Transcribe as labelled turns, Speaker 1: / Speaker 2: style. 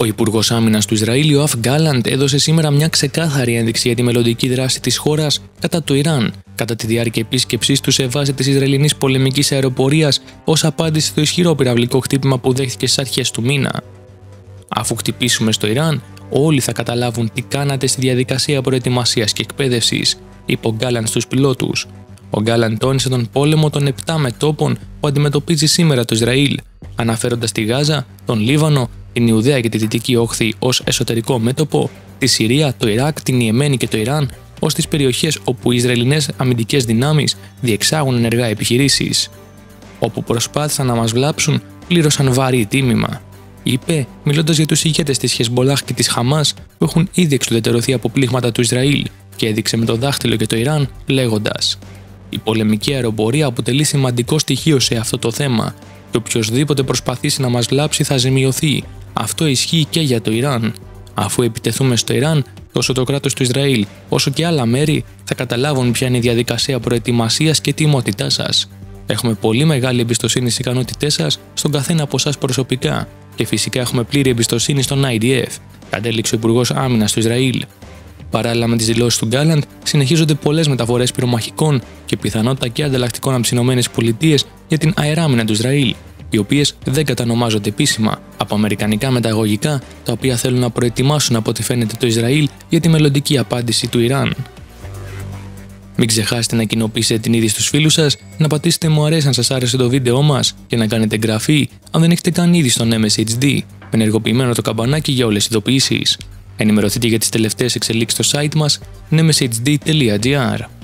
Speaker 1: Ο Υπουργός Άμυνας του Ισραήλ, Ιωάφ Γκάλαντ, έδωσε σήμερα μια ξεκάθαρη ένδειξη για τη μελλοντική δράση της χώρας κατά του Ιράν, κατά τη διάρκεια επίσκεψής του σε βάση της Ισραηλινής πολεμικής αεροπορίας, ως απάντηση στο ισχυρό πυραυλικό χτύπημα που δέχτηκε στις αρχές του μήνα. Αφού χτυπήσουμε στο Ιράν, όλοι θα καταλάβουν τι κάνατε στη διαδικασία προετοιμασίας και εκπαίδευσης, είπε ο Γκάλαντ στους πιλότους. Ο Γκάλαντ τόνισε τον πόλεμο των 7 μετώπων που αντιμετωπίζει σήμερα το Ισραήλ, αναφέροντας τη Γάζα, τον Λίβανο, την Ιουδαία και τη Δυτική Όχθη ως εσωτερικό μέτωπο, τη Συρία, το Ιράκ, την Ιεμένη και το Ιράν ως τις περιοχές όπου οι Ισραηλινές αμυντικές δυνάμεις διεξάγουν ενεργά επιχειρήσεις. Όπου προσπάθησαν να μας βλάψουν, πλήρωσαν βαρύ τίμημα, είπε, μιλώντας για τους ηγέτες της Χεσμπολάχ και της Χαμάς που έχουν ήδη εξουδετερωθεί από πλήγματα του Ισραήλ, και έδειξε με το δάχτυλο και το Ιράν, λέγοντας: «Η πολεμική αεροπορία αποτελεί σημαντικό στοιχείο σε αυτό το θέμα και οποιοσδήποτε προσπαθήσει να μας βλάψει θα ζημιωθεί. Αυτό ισχύει και για το Ιράν. Αφού επιτεθούμε στο Ιράν, τόσο το κράτος του Ισραήλ όσο και άλλα μέρη θα καταλάβουν ποια είναι η διαδικασία προετοιμασίας και ετοιμότητά σας. Έχουμε πολύ μεγάλη εμπιστοσύνη στις ικανότητές σας, στον καθένα από εσάς προσωπικά, και φυσικά έχουμε πλήρη εμπιστοσύνη στον IDF», κατέληξε ο Υπουργός Άμυνας του Ισραήλ. Παράλληλα με τις δηλώσεις του Γκάλαντ, συνεχίζονται πολλές μεταφορές πυρομαχικών και πιθανότητα και ανταλλακτικών από τις ΗΠΑ για την αεράμινα του Ισραήλ, οι οποίες δεν κατανομάζονται επίσημα από αμερικανικά μεταγωγικά, τα οποία θέλουν να προετοιμάσουν από ό,τι φαίνεται το Ισραήλ για τη μελλοντική απάντηση του Ιράν. Μην ξεχάσετε να κοινοποιήσετε την είδηση στους φίλους σας, να πατήσετε μου αρέσει αν σας άρεσε το βίντεό μας και να κάνετε εγγραφή αν δεν έχετε καν ήδη στο MSHD, με ενεργοποιημένο το καμπανάκι για όλες τις ειδοποιήσεις. Ενημερωθείτε για τις τελευταίες εξελίξεις στο site μας mshd.gr.